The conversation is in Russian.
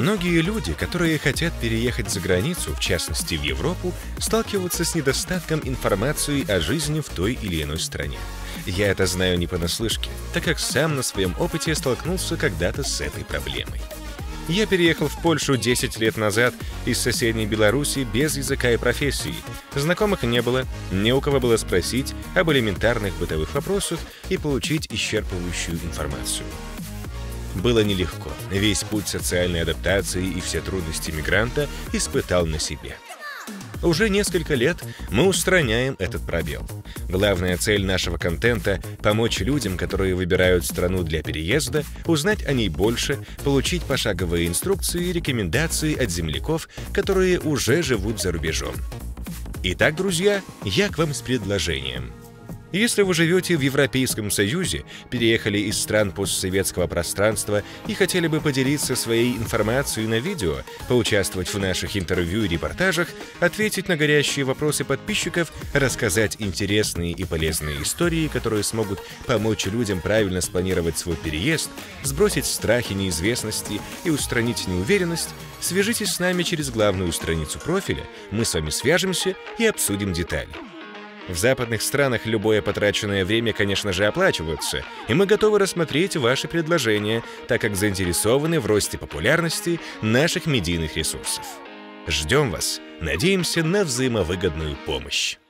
Многие люди, которые хотят переехать за границу, в частности в Европу, сталкиваются с недостатком информации о жизни в той или иной стране. Я это знаю не понаслышке, так как сам на своем опыте столкнулся когда-то с этой проблемой. Я переехал в Польшу 10 лет назад из соседней Беларуси без языка и профессии. Знакомых не было, не у кого было спросить об элементарных бытовых вопросах и получить исчерпывающую информацию. Было нелегко. Весь путь социальной адаптации и все трудности мигранта испытал на себе. Уже несколько лет мы устраняем этот пробел. Главная цель нашего контента — помочь людям, которые выбирают страну для переезда, узнать о ней больше, получить пошаговые инструкции и рекомендации от земляков, которые уже живут за рубежом. Итак, друзья, я к вам с предложением. Если вы живете в Европейском Союзе, переехали из стран постсоветского пространства и хотели бы поделиться своей информацией на видео, поучаствовать в наших интервью и репортажах, ответить на горящие вопросы подписчиков, рассказать интересные и полезные истории, которые смогут помочь людям правильно спланировать свой переезд, сбросить страхи неизвестности и устранить неуверенность, свяжитесь с нами через главную страницу профиля, мы с вами свяжемся и обсудим детали. В западных странах любое потраченное время, конечно же, оплачивается, и мы готовы рассмотреть ваши предложения, так как заинтересованы в росте популярности наших медийных ресурсов. Ждем вас, надеемся на взаимовыгодную помощь.